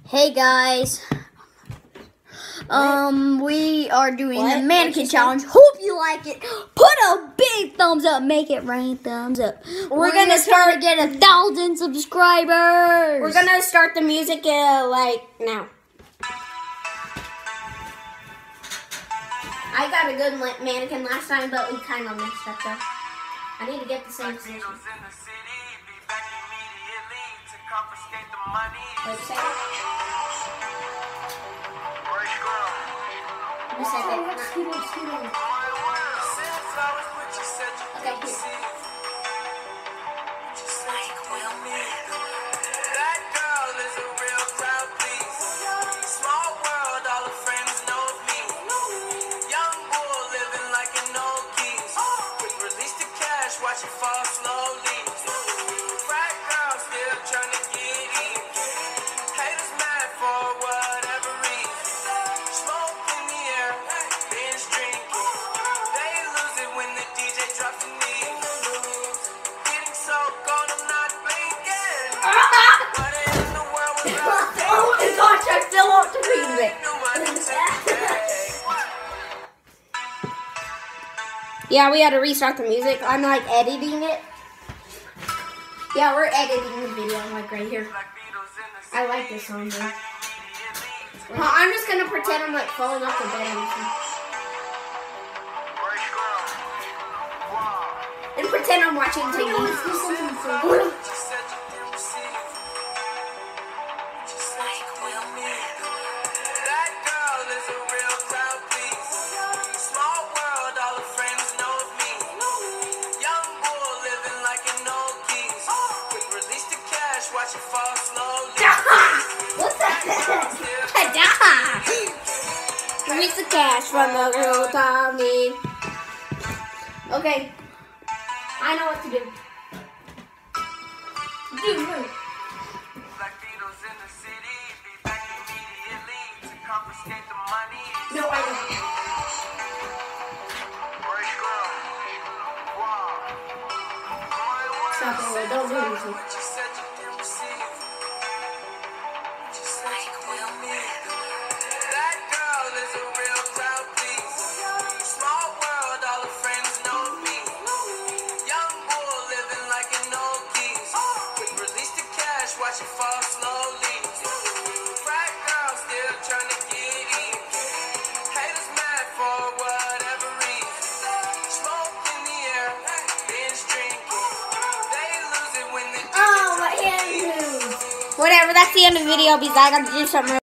Hey guys, we are doing the Mannequin challenge. Hope you like it. Put a big thumbs up. Make it rain thumbs up. We're gonna start to get 1,000 subscribers. We're gonna start the music like now. I got a good mannequin last time, but we kind of messed up though. I need to get the same position. Wait a second. A second. Okay, here. That girl is a real crowd, please. Small world, all her friends know me. Young bull living like an old geese. Quick release the cash, watch it fall slowly. Frat girl still trying to get in. Haters mad for whatever reason. Smoke in the air, binge drinking. They lose it when the DJ drops the knee. Getting so cold, I'm not blinking. What in the world was I Oh my gosh, I still want to read it. Yeah, we had to restart the music. I'm like editing it. Yeah, we're editing the video like right here. I like this song though. Well, I'm just gonna pretend I'm like falling off the bed and pretend I'm watching TV. That girl is a real crowd, please. Small world, all her friends know me. Young bull living like an old geese. Quick release the cash, watch it fall slowly. What's that? Release the cash from the girl Tommy. Okay, I know what to do. Move. Black Beatles in the city, be back immediately to confiscate the money. No, I don't. Stop it, don't do anything. What you said you didn't receive. Just like Will Smith. That girl is a real crowd, please. Small world, all her friends know me. Young bull living like an old geese. Quick release the cash, watch it fall slowly. Frat girl still trying to get in. Haters mad for whatever reason. Smoke in the air, binge drinking. They lose it when the Oh, my hand moved. Whatever, that's the end of the video because I gotta do something.